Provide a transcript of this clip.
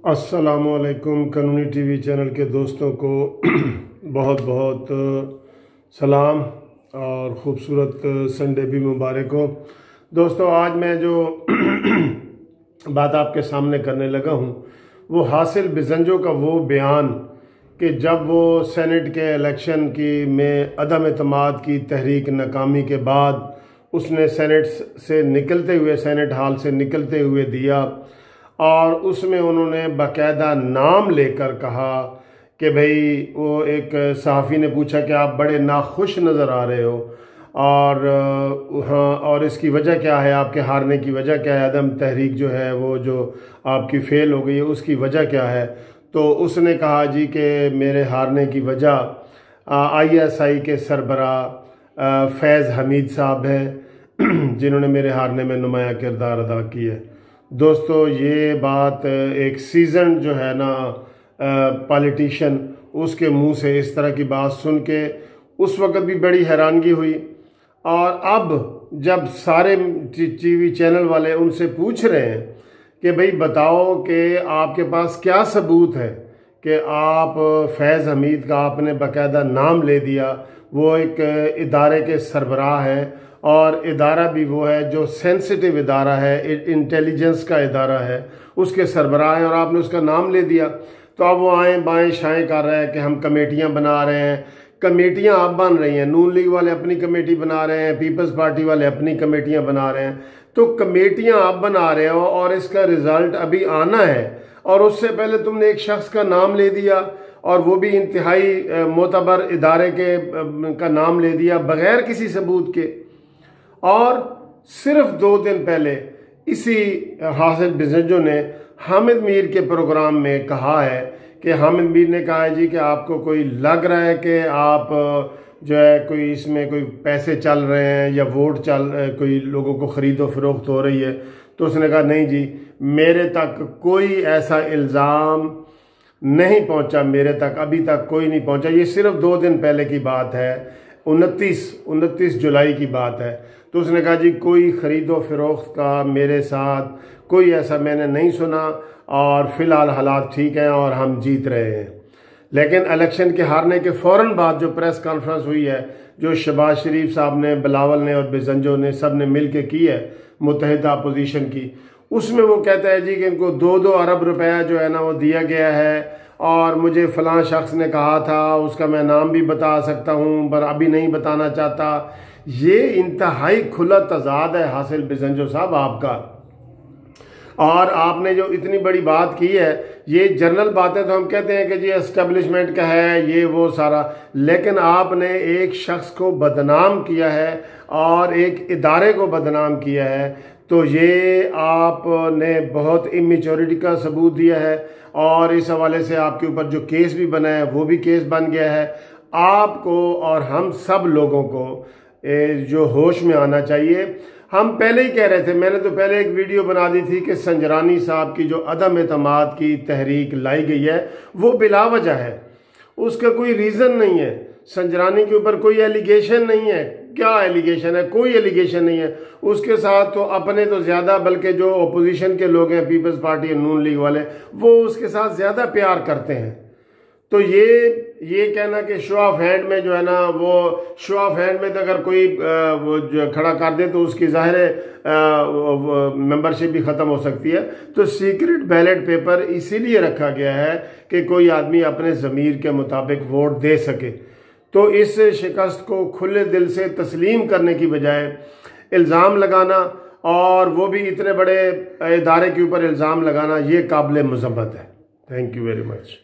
अस्सलामुअलैकुम कानूनी TV channel के दोस्तों को बहुत बहुत सलाम और ख़ूबसूरत संडे भी मुबारक हो। दोस्तों, आज मैं जो बात आपके सामने करने लगा हूँ वो हासिल बिजंजो का वो बयान कि जब वो सेनेट के इलेक्शन की में अदम एतमाद की तहरीक नाकामी के बाद उसने सेनेट हॉल से निकलते हुए दिया और उसमें उन्होंने बाकायदा नाम लेकर कहा कि भाई वो एक सहाफ़ी ने पूछा कि आप बड़े नाखुश नज़र आ रहे हो और हाँ, और इसकी वजह क्या है, आपके हारने की वजह क्या है, अदम तहरीक जो है वो जो आपकी फ़ेल हो गई है उसकी वजह क्या है। तो उसने कहा जी कि मेरे हारने की वजह ISI के सरबरा फैज़ हमीद साहब हैं जिन्होंने मेरे हारने में नुमाया किरदार अदा किया है। दोस्तों, ये बात एक सीजन जो है ना पॉलिटिशियन, उसके मुंह से इस तरह की बात सुन के उस वक़्त भी बड़ी हैरानगी हुई। और अब जब सारे टीवी चैनल वाले उनसे पूछ रहे हैं कि भाई बताओ कि आपके पास क्या सबूत है कि आप फैज़ हमीद का आपने बाकायदा नाम ले दिया, वो एक इदारे के सरबराह हैं और इदारा भी वो है जो सेंसिटिव इदारा है, इंटेलिजेंस का इदारा है, उसके सरबराह हैं और आपने उसका नाम ले दिया। तो अब वो आएँ बाएँ शाएँ कर रहे हैं कि हम कमेटियां बना रहे हैं। कमेटियां आप बन रही हैं, नून लीग वाले अपनी कमेटी बना रहे हैं, पीपल्स पार्टी वाले अपनी कमेटियां बना रहे हैं। तो कमेटियां आप बना रहे हो और इसका रिज़ल्ट अभी आना है और उससे पहले तुमने एक शख्स का नाम ले दिया और वो भी इंतहाई मोतबर इदारे का नाम ले दिया बग़ैर किसी सबूत के। और सिर्फ 2 दिन पहले इसी हासिल बिजंजो ने हामिद मीर के प्रोग्राम में कहा है कि हामिद मीर ने कहा है जी कि आपको कोई लग रहा है कि आप जो है कोई इसमें कोई पैसे चल रहे हैं या वोट कोई लोगों को ख़रीदो फरोख्त हो रही है। तो उसने कहा नहीं जी, मेरे तक कोई ऐसा इल्ज़ाम नहीं पहुंचा, मेरे तक अभी तक कोई नहीं पहुंचा। ये सिर्फ 2 दिन पहले की बात है, 29 जुलाई की बात है। तो उसने कहा जी कोई ख़रीदो फरोख्त का मेरे साथ कोई ऐसा मैंने नहीं सुना और फ़िलहाल हालात ठीक हैं और हम जीत रहे हैं। लेकिन इलेक्शन के हारने के फ़ौरन बाद जो प्रेस कॉन्फ्रेंस हुई है, जो शहबाज शरीफ साहब ने, बिलावल ने और बिजंजो ने सब ने मिल के की है मुत्तहिदा अपोजिशन की, उसमें वो कहता है जी कि इनको 2-2 अरब रुपया जो है ना वो दिया गया है और मुझे फ़लाँ शख्स ने कहा था, उसका मैं नाम भी बता सकता हूँ पर अभी नहीं बताना चाहता। ये इंतहाई खुला तजाद है हासिल बिजंजो साहब आपका। और आपने जो इतनी बड़ी बात की है, ये जनरल बातें तो हम कहते हैं कि जी एस्टेब्लिशमेंट का है ये वो सारा, लेकिन आपने एक शख्स को बदनाम किया है और एक इदारे को बदनाम किया है। तो ये आपने बहुत इमेच्योरिटी का सबूत दिया है और इस हवाले से आपके ऊपर जो केस भी बना है वो भी केस बन गया है। आपको और हम सब लोगों को जो होश में आना चाहिए। हम पहले ही कह रहे थे, मैंने तो पहले एक वीडियो बना दी थी कि संजरानी साहब की जो अदम एतमाद की तहरीक लाई गई है वो बिला वजह है, उसका कोई रीज़न नहीं है। संजरानी के ऊपर कोई एलिगेशन नहीं है। क्या एलिगेशन है? कोई एलिगेशन नहीं है। उसके साथ तो अपने तो ज़्यादा, बल्कि जो अपोजिशन के लोग हैं, पीपल्स पार्टी और नून लीग वाले, वो उसके साथ ज़्यादा प्यार करते हैं। तो ये कहना कि शो ऑफ हैंड में जो है ना, वो शो ऑफ हैंड में तो अगर कोई वो जो खड़ा कर दे तो उसकी ज़ाहिर मेंबरशिप भी ख़त्म हो सकती है। तो सीक्रेट बैलेट पेपर इसीलिए रखा गया है कि कोई आदमी अपने ज़मीर के मुताबिक वोट दे सके। तो इस शिकस्त को खुले दिल से तस्लीम करने की बजाय इल्ज़ाम लगाना और वो भी इतने बड़े इदारे के ऊपर इल्ज़ाम लगाना, ये काबिल मज़म्मत है। Thank you very much.